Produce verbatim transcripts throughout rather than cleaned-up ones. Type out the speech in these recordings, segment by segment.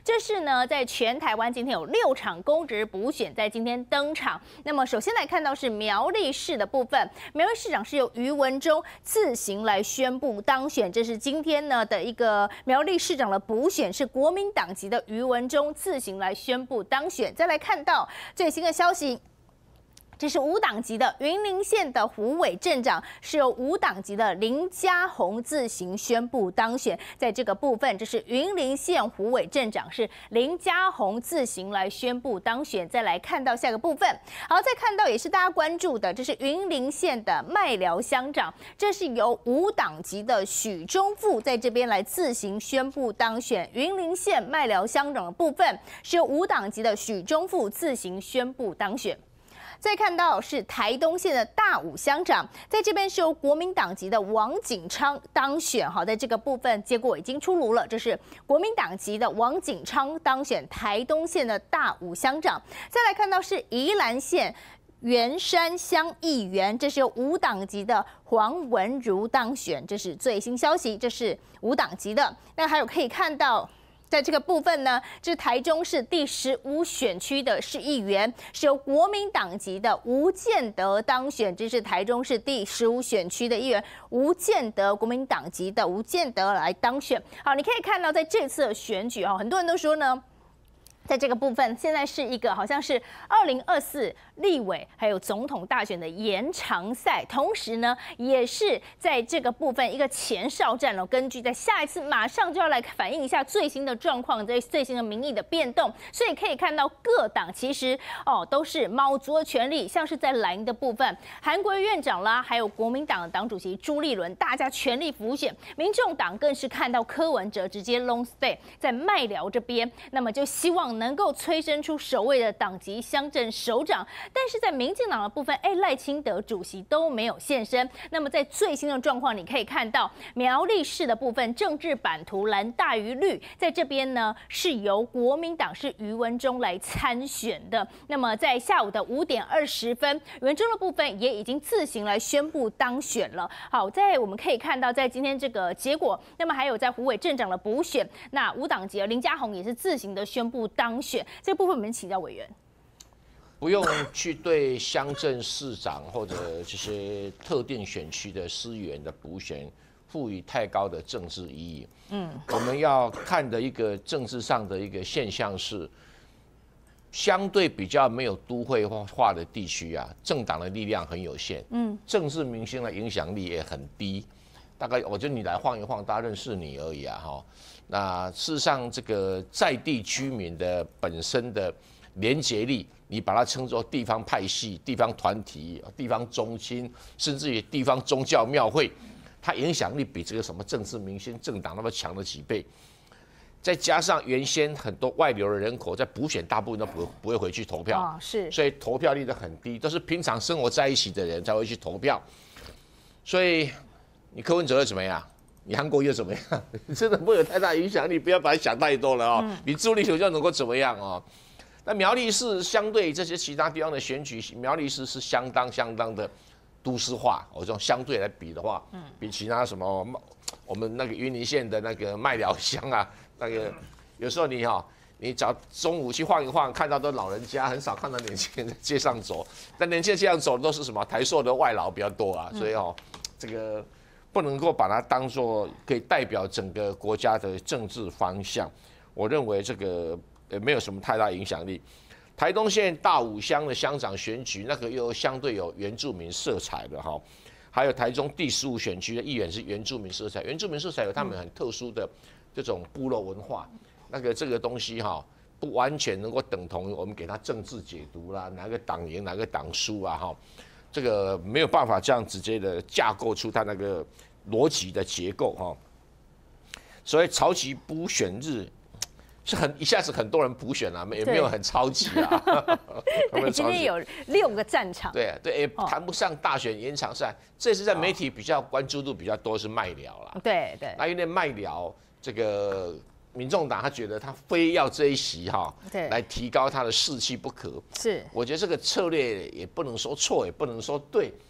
这是呢，在全台湾今天有六场公职补选在今天登场。那么首先来看到是苗栗市的部分，苗栗市长是由于文忠自行来宣布当选，这是今天呢的一个苗栗市长的补选，是国民党籍的于文忠自行来宣布当选。再来看到最新的消息。这是无党籍的云林县的虎尾镇长，是由无党籍的林佳宏自行宣布当选。在这个部分，这是云林县虎尾镇长是林佳宏自行来宣布当选。再来看到下个部分，好，再看到也是大家关注的，这是云林县的麦寮乡长，这是由无党籍的许忠富在这边来自行宣布当选。云林县麦寮乡长的部分是由无党籍的许忠富自行宣布当选。再看到是台东县的大武乡长，在这边是由国民党籍的王景昌当选。好，在这个部分结果已经出炉了，这是国民党籍的王景昌当选台东县的大武乡长。再来看到是宜兰县员山乡议员，这是由无党籍的黄文如当选，这是最新消息，这是无党籍的。那还有可以看到。在这个部分呢，这是台中市第十五选区的市议员，是由国民党籍的吴建德当选。这是台中市第十五选区的议员吴建德，国民党籍的吴建德来当选。好，你可以看到在这次的选举哈，很多人都说呢。在这个部分，现在是一个好像是二零二四立委还有总统大选的延长赛，同时呢，也是在这个部分一个前哨战哦。根据在下一次马上就要来反映一下最新的状况，在最新的民意的变动，所以可以看到各党其实哦都是卯足了全力，像是在蓝营的部分，韩国瑜院长啦，还有国民党的党主席朱立伦，大家全力辅选；民众党更是看到柯文哲直接 long stay 在麦寮这边，那么就希望。能够催生出首位的党籍乡镇首长，但是在民进党的部分，哎，赖清德主席都没有现身。那么在最新的状况，你可以看到苗栗市的部分政治版图蓝大于绿，在这边呢是由国民党是于文忠来参选的。那么在下午的五点二十分，于文忠的部分也已经自行来宣布当选了。好，在我们可以看到，在今天这个结果，那么还有在虎尾镇长的补选，那无党籍的林佳宏也是自行的宣布当。当选这部分，我们请教委员， 不用去对乡镇市长或者这些特定选区的市议员的补选赋予太高的政治意义。嗯，我们要看的一个政治上的一个现象是，相对比较没有都会化的地区啊，政党的力量很有限，嗯，政治明星的影响力也很低。大概我觉得你来晃一晃，大家认识你而已啊，哈。那事实上，这个在地居民的本身的连结力，你把它称作地方派系、地方团体、地方中心，甚至于地方宗教庙会，它影响力比这个什么政治明星、政党那么强了几倍。再加上原先很多外流的人口，在补选大部分都不不会回去投票， 哦、是， 所以投票率都很低，都是平常生活在一起的人才会去投票。所以你柯文哲又怎么样？你韩国又怎么样？真的不会有太大影响，你不要把它想太多了哦。嗯、你朱立伦就能够怎么样哦？那苗栗市相对这些其他地方的选举，苗栗市是相当相当的都市化。我用相对来比的话，嗯，比其他什么我们那个云林县的那个麦寮乡啊，那个有时候你哈、哦，你早中午去晃一晃，看到都老人家，很少看到年轻人在街上走。但年轻人街上走的都是什么台塑的外劳比较多啊，所以哦，这个。不能够把它当作可以代表整个国家的政治方向，我认为这个呃没有什么太大影响力。台东县大武乡的乡长选举，那个又相对有原住民色彩的哈，还有台中第十五选区的议员是原住民色彩，原住民色彩有他们很特殊的这种部落文化，那个这个东西哈不完全能够等同我们给他政治解读啦，哪个党赢哪个党输啊哈。这个没有办法这样直接的架构出它那个逻辑的结构哈，所以超级补选日是很一下子很多人补选啊，也没有很超级啊。 对，今天有六个战场。 对对，也谈不上大选延长赛，这是在媒体比较关注度比较多是麦寮啦。 对对。 那因为麦寮这个。民众党他觉得他非要这一席哈，来提高他的士气不可。 是， 我觉得这个策略也不能说错，也不能说对。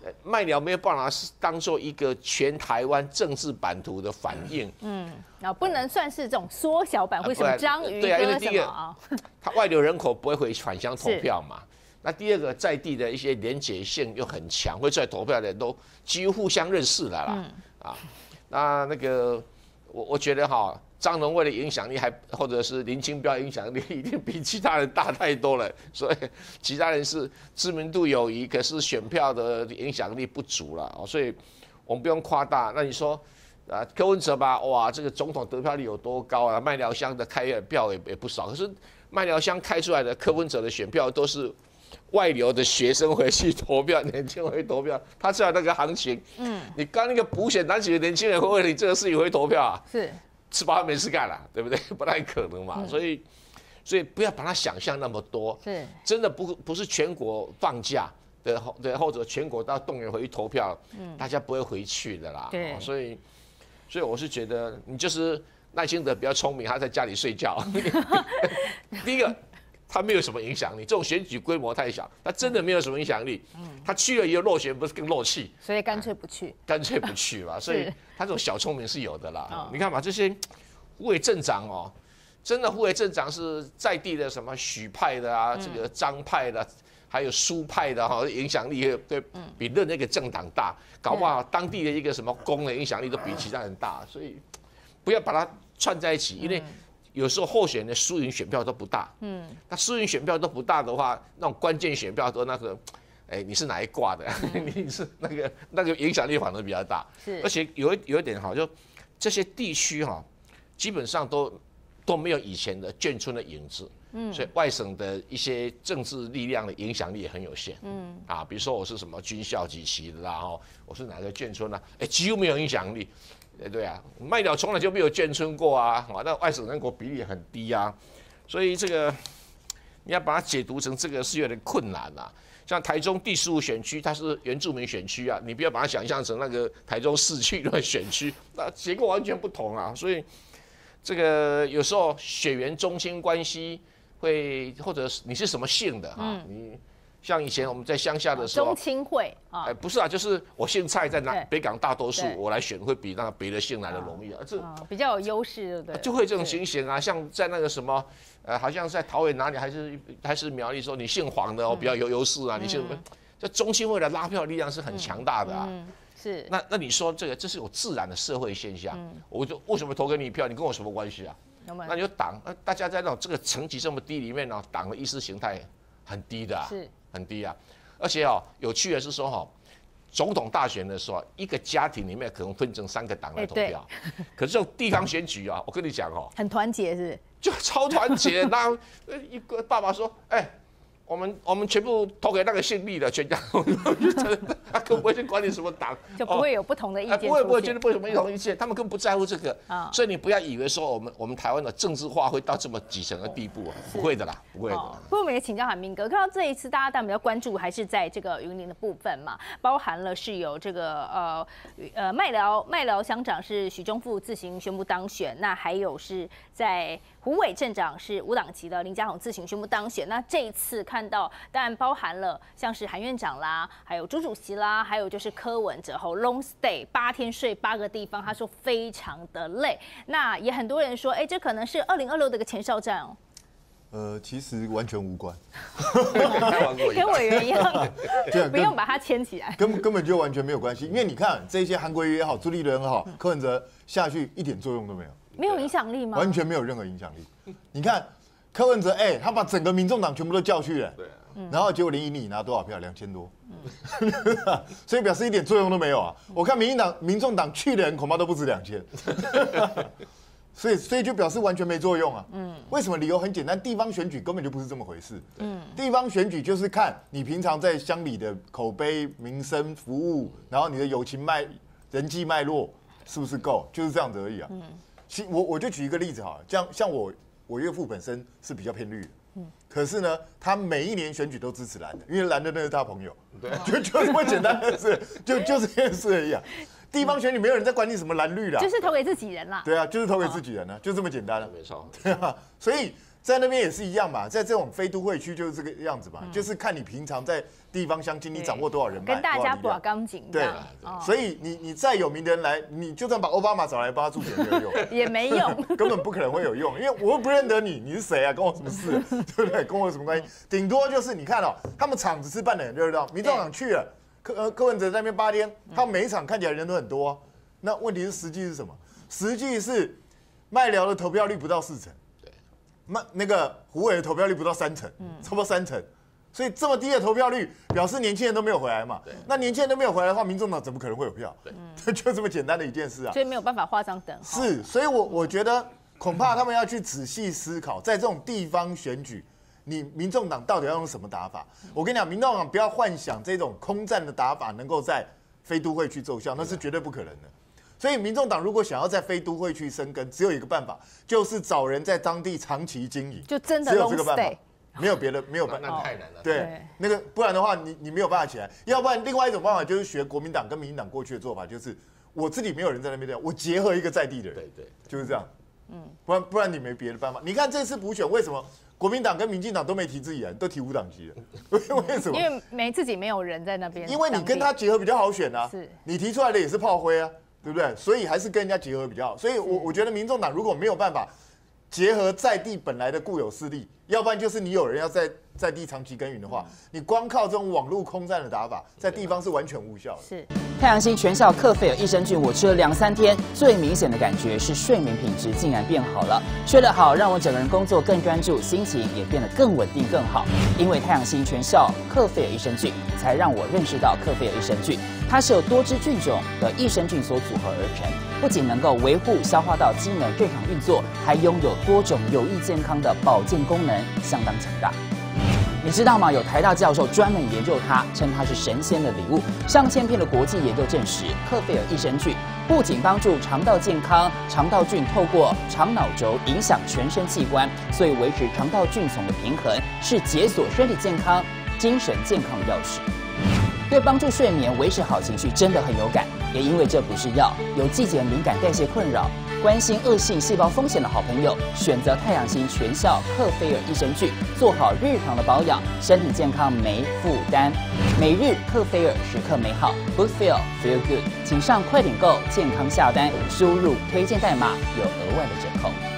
麦寮没有办法当做一个全台湾政治版图的反应。 嗯，啊，不能算是这种缩小版，为什么章鱼对啊，因为哥第一个什么啊？ 它外流人口不会回返乡投票嘛。那第二个在地的一些连结性又很强，会出来投票的人都几乎互相认识了啦。嗯、啊，那那个我我觉得哈，张荣卫的影响力还或者是林清标影响力一定比其他人大太多了，所以其他人是知名度有余，可是选票的影响力不足了，所以我们不用夸大。那你说啊，柯文哲吧，哇，这个总统得票率有多高啊？麦寮乡的开票也也不少，可是麦寮乡开出来的柯文哲的选票都是外流的学生回去投票，年轻人回投票，他知道那个行情。嗯，你刚那个补选拿几个年轻人会为你这个事情回投票啊？ 是。 吃饱没事干了，对不对？不太可能嘛，嗯、所以，所以不要把它想象那么多， 是真的不不是全国放假的，对，或者全国到动员回去投票，嗯、大家不会回去的啦。 对， 所以，所以我是觉得你就是赖清德比较聪明，他在家里睡觉。第一个，他没有什么影响力，这种选举规模太小，他真的没有什么影响力。嗯、他去了以后落选，不是更漏气？ 所以干脆不去， 干脆不去嘛。所以他这种小聪明是有的啦。哦、你看嘛，这些虎尾镇长哦，真的虎尾镇长是在地的什么许派的啊，嗯、这个张派的，还有苏派的哈，影响力对比任何一个政党大，搞不好当地的一个什么公的影响力都比其他人大，所以不要把它串在一起，因为。有时候候选人的输赢选票都不大，嗯，那输赢选票都不大的话，那种关键选票都那个，哎，你是哪一挂的？嗯、你是那个那个影响力反而比较大， 是， 而且有一有一点好，就这些地区哈，基本上都都没有以前的眷村的影子，嗯，所以外省的一些政治力量的影响力也很有限，嗯，啊，比如说我是什么军校几期的啦，哈，我是哪个眷村啊，哎，几乎没有影响力。对对啊，麦寮从来就没有眷村过啊，那外省人口比例很低啊，所以这个你要把它解读成这个是有点困难啊。像台中第十五选区，它是原住民选区啊，你不要把它想象成那个台中市区的选区，那结构完全不同啊。所以这个有时候血缘宗亲关系会，或者是你是什么姓的啊，嗯、你。像以前我们在乡下的时候， 中亲会啊， 哎，不是啊，就是我姓蔡，在南北港大多数，我来选会比那个别的姓来的容易啊，这比较有优势，对不对？ 就会这种情形啊，像在那个什么，呃，好像在桃园哪里，还是还是苗栗说你姓黄的哦，比较有优势啊，你姓什么？这中亲会的拉票力量是很强大的啊。 是。那那你说这个这是有自然的社会现象，我就为什么投给你一票？你跟我什么关系啊？那你就党，大家在那种这个层级这么低里面呢，党的意识形态很低的， 是很低啊。而且哦，有趣的是说哈，总统大选的时候，一个家庭里面可能分成三个党来投票，可是这种地方选举啊，我跟你讲哦， 很团结是， 就超团结。那一个爸爸说，哎。我们我们全部投给那个姓厉的，全家，他根本不会去管你什么党， 就不会有不同的意见、哦。 不会不会，绝对不会有不同意见，他们根本不在乎这个。哦、所以你不要以为说我们我们台湾的政治化会到这么底层的地步，不会的啦，不会的。哦、 不过我们也请教海明哥，看到这一次大家当然比较关注还是在这个云林的部分嘛，包含了是有这个呃呃麦寮麦寮乡长是许忠富自行宣布当选，那还有是在虎尾镇长是无党籍的林佳宏自行宣布当选，那这一次看到当然包含了像是韩院长啦，还有朱主席啦，还有就是柯文哲后 long stay 八天睡八个地方，他说非常的累。那也很多人说，哎、欸，这可能是二零二六的一个前哨战哦。 呃，其实完全无关， 跟委员一样，不用把它牵起来， 根根本就完全没有关系。因为你看这些韩国瑜也好，朱立伦也好，柯文哲下去一点作用都没有， 没有影响力吗？ 完全没有任何影响力。你看柯文哲，哎、欸，他把整个民众党全部都叫去了，对、啊，然后结果连赢你拿多少票？两千多，嗯、所以表示一点作用都没有啊。我看民进党、民众党去的人恐怕都不止两千。所以，所以就表示完全没作用啊。嗯，为什么？理由很简单，地方选举根本就不是这么回事。嗯，地方选举就是看你平常在乡里的口碑、民生服务，然后你的友情脉、人际脉络是不是够，就是这样子而已啊。嗯，其我我就举一个例子哈，像像我我岳父本身是比较偏绿的，嗯，可是呢，他每一年选举都支持蓝的，因为蓝的那是他朋友，对，就就这么简单的事，就就这件事而已啊。地方选举没有人在管你什么蓝绿啦， 就是投给自己人啦。 对啊，就是投给自己人啊，就这么简单了。 没错。 对啊，所以在那边也是一样嘛，在这种非都会区就是这个样子嘛，嗯、就是看你平常在地方乡亲你掌握多少人脉， 跟大家把钢筋对，哦、所以你你再有名的人来，你就算把奥巴马找来帮他助选，没有用， 也没用， 根本不可能会有用，因为我又不认得你，你是谁啊？跟我什么事？对不对？跟我有什么关系？顶多就是你看哦，他们场子是办得很热闹，民众党去了，柯呃柯文哲在那边八天，他们每一场看起来人都很多、啊，那问题是实际是什么？实际是麦寮的投票率不到四成。那那个虎尾的投票率不到三成，嗯，差不多三成，所以这么低的投票率，表示年轻人都没有回来嘛。那年轻人都没有回来的话，民众党怎么可能会有票？对，就这么简单的一件事啊。 所以没有办法画上等号。 是，所以我我觉得恐怕他们要去仔细思考，在这种地方选举，你民众党到底要用什么打法？我跟你讲，民众党不要幻想这种空战的打法能够在非都会区奏效，那是绝对不可能的。所以，民众党如果想要在非都会区生根，只有一个办法，就是找人在当地长期经营， 就真的只有这个办法，没有别的，没有办法，那太难了。 对，那个不然的话，你你没有办法起来。要不然，另外一种办法就是学国民党跟民进党过去的做法，就是我自己没有人在那边的，我结合一个在地的人， 对对， 就是这样。嗯，不然不然你没别的办法。你看这次补选为什么国民党跟民进党都没提自己人，都提无党籍了？为什么？ 因为没自己没有人在那边。 因为你跟他结合比较好选啊， 是， 你提出来的也是炮灰啊。对不对？所以还是跟人家结合比较好。所以我我觉得民众党如果没有办法结合在地本来的固有势力，要不然就是你有人要在在地长期耕耘的话，你光靠这种网络空战的打法，在地方是完全无效的。 是。 太阳星全效克菲尔益生菌，我吃了两三天，最明显的感觉是睡眠品质竟然变好了。睡得好，让我整个人工作更专注，心情也变得更稳定更好。因为太阳星全效克菲尔益生菌，才让我认识到克菲尔益生菌，它是由多支菌种的益生菌所组合而成，不仅能够维护消化道机能正常运作，还拥有多种有益健康的保健功能，相当强大。你知道吗？有台大教授专门研究它，称它是神仙的礼物。上千篇的国际研究证实，克菲尔益生菌不仅帮助肠道健康，肠道菌透过肠脑轴影响全身器官，所以维持肠道菌丛的平衡是解锁身体健康、精神健康的钥匙。对帮助睡眠、维持好情绪真的很有感。也因为这不是药，有季节敏感、代谢困扰、关心恶性细胞风险的好朋友，选择太阳星全效克菲尔益生菌，做好日常的保养，身体健康没负担。每日克菲尔，时刻美好 ，Good Feel Feel Good， 请上快点购健康下单，输入推荐代码有额外的折扣。